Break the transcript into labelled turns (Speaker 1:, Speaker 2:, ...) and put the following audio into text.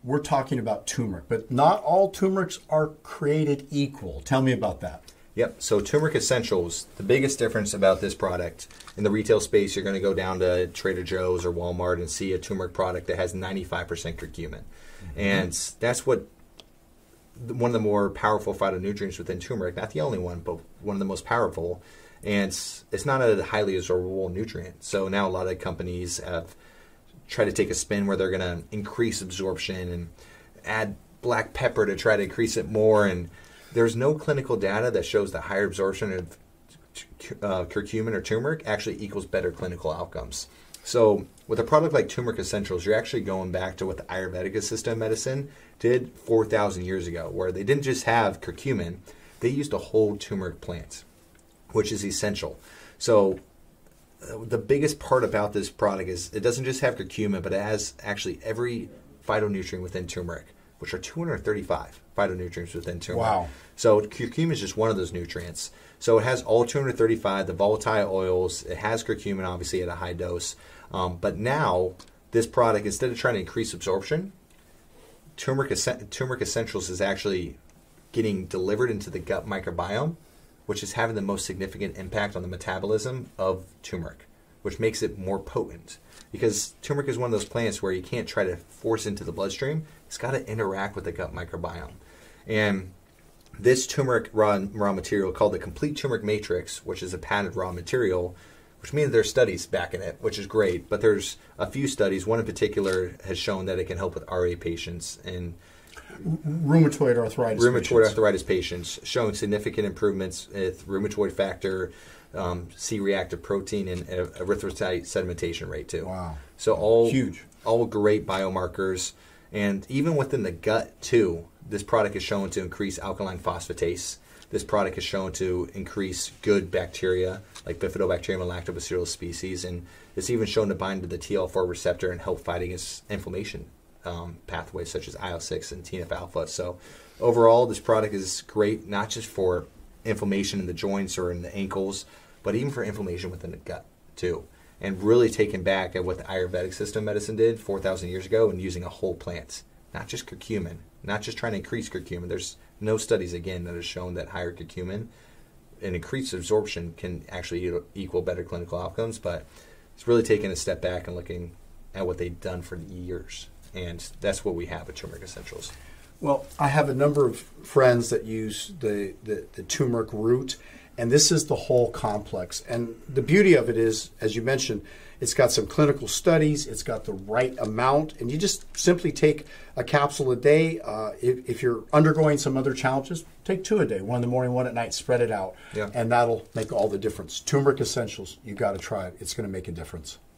Speaker 1: we're talking about turmeric, but not all turmerics are created equal. Tell me about that.
Speaker 2: Yep. So Turmeric Essentials, the biggest difference about this product in the retail space, you're going to go down to Trader Joe's or Walmart and see a turmeric product that has 95% curcumin. And that's what one of the more powerful phytonutrients within turmeric, not the only one, but one of the most powerful. And it's not a highly absorbable nutrient. So now a lot of companies have tried to take a spin where they're going to increase absorption and add black pepper to try to increase it more. And there's no clinical data that shows that higher absorption of curcumin or turmeric actually equals better clinical outcomes. So with a product like Turmeric Essentials, you're actually going back to what the Ayurvedic system of medicine did 4,000 years ago, where they didn't just have curcumin, they used a whole turmeric plant, which is essential. So the biggest part about this product is it doesn't just have curcumin, but it has actually every phytonutrient within turmeric, which are 235 phytonutrients within turmeric.
Speaker 1: Wow.
Speaker 2: So curcumin is just one of those nutrients. So it has all 235, the volatile oils. It has curcumin, obviously, at a high dose. But now, this product, instead of trying to increase absorption, Turmeric Essentials is actually getting delivered into the gut microbiome, which is having the most significant impact on the metabolism of turmeric, which makes it more potent. Because turmeric is one of those plants where you can't try to force into the bloodstream. It's got to interact with the gut microbiome. And this turmeric raw material called the Complete Turmeric Matrix, which is a patented raw material, which means there's studies backing it, which is great. But there's a few studies. One in particular has shown that it can help with RA patients and
Speaker 1: rheumatoid arthritis
Speaker 2: patients, showing significant improvements with rheumatoid factor, C-reactive protein, and erythrocyte sedimentation rate too.
Speaker 1: Wow.
Speaker 2: So all
Speaker 1: huge,
Speaker 2: all great biomarkers. And even within the gut too, this product is shown to increase alkaline phosphatase. This product is shown to increase good bacteria like Bifidobacterium and Lactobacillus species, and it's even shown to bind to the TL4 receptor and help fight against inflammation pathways such as IL-6 and TNF-alpha. So overall, this product is great, not just for inflammation in the joints or in the ankles, but even for inflammation within the gut too. And really taken back at what the Ayurvedic system of medicine did 4,000 years ago and using a whole plant, not just curcumin, not just trying to increase curcumin. There's no studies, again, that have shown that higher curcumin and increased absorption can actually equal better clinical outcomes, but it's really taking a step back and looking at what they've done for years. And that's what we have at Turmeric Essentials.
Speaker 1: Well, I have a number of friends that use the turmeric root, and this is the whole complex. And the beauty of it is, as you mentioned, it's got some clinical studies, it's got the right amount, and you just simply take a capsule a day. If you're undergoing some other challenges, take 2 a day, 1 in the morning, 1 at night, spread it out, and that'll make all the difference. Turmeric Essentials, you got to try it. It's going to make a difference.